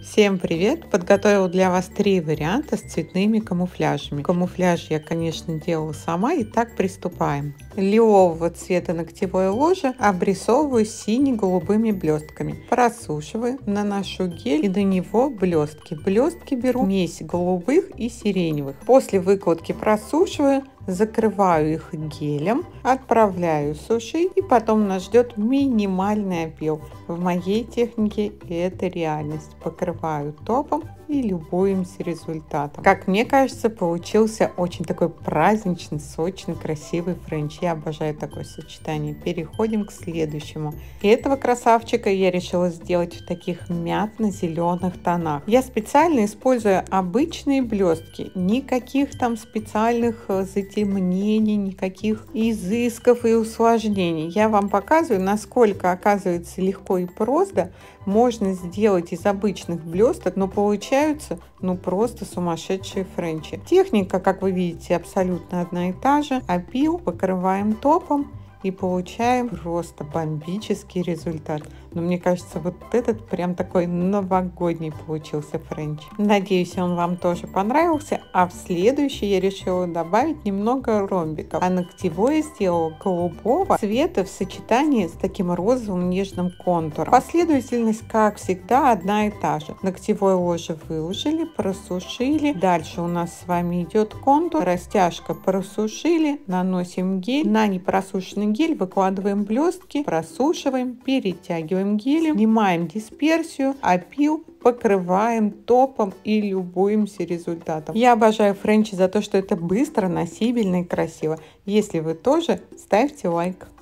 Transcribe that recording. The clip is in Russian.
Всем привет! Подготовила для вас 3 варианта с цветными камуфляжами. Камуфляж я, конечно, делала сама. Итак, приступаем. Лилового цвета ногтевое ложе обрисовываю сине-голубыми блестками. Просушиваю, наношу гель и на него блестки. Блестки беру смесь голубых и сиреневых. После выкладки просушиваю, закрываю их гелем, отправляю сушить, и потом нас ждет минимальный опил. В моей технике это реальность. Покрываю топом и любуемся результатом. Как мне кажется, получился очень такой праздничный, сочный, красивый френч. Я обожаю такое сочетание. Переходим к следующему. Этого красавчика я решила сделать в таких мятно-зеленых тонах. Я специально использую обычные блестки, никаких там специальных затемнений, никаких изысков и усложнений. Я вам показываю, насколько оказывается легко и просто можно сделать из обычных блесток, но получаются просто сумасшедшие френчи. Техника, как вы видите, абсолютно одна и та же. Опил покрываем топом и получаем просто бомбический результат. Но мне кажется, вот этот прям такой новогодний получился френч. Надеюсь, он вам тоже понравился. А в следующий я решила добавить немного ромбиков. А ногтевое сделала голубого цвета в сочетании с таким розовым нежным контуром. Последовательность, как всегда, одна и та же. Ногтевое ложе выложили, просушили. Дальше у нас с вами идет контур. Растяжка просушили, наносим гель. На непросушенный гель выкладываем блестки, просушиваем, перетягиваем гелем, снимаем дисперсию, опил, покрываем топом и любуемся результатом. Я обожаю френчи за то, что это быстро, носибельно и красиво. Если вы тоже, ставьте лайк.